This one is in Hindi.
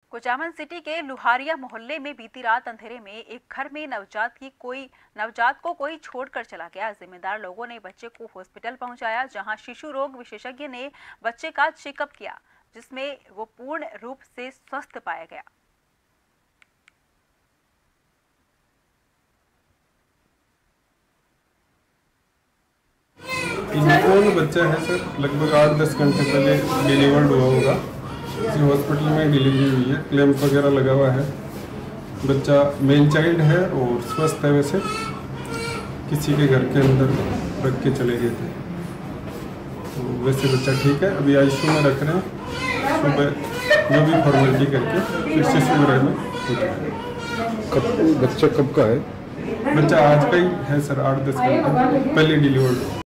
कुचामन सिटी के लुहारिया मोहल्ले में बीती रात अंधेरे में एक घर में नवजात को कोई छोड़कर चला गया। जिम्मेदार लोगों ने बच्चे को हॉस्पिटल पहुंचाया, जहां शिशु रोग विशेषज्ञ ने बच्चे का चेकअप किया, जिसमें वो पूर्ण रूप से स्वस्थ पाया गया। इनफॉर्म बच्चा है सर, लगभग 8-10 घंटे पहले डिलीवर्ड हुआ होगा। इसी हॉस्पिटल में डिलीवरी हुई है, क्लैंप वगैरह लगा हुआ है। बच्चा मेल चाइल्ड है और स्वस्थ है। वैसे किसी के घर के अंदर रख के चले गए थे, तो वैसे बच्चा ठीक है। अभी आईसीयू में रख रहे हैं। सुबह जो भी फॉर्मेलिटी करके फिर से शिविर में हो जाएगा। बच्चा कब का है? बच्चा आज का ही है सर, 8-10 घंटे पहले डिलीवर्ड।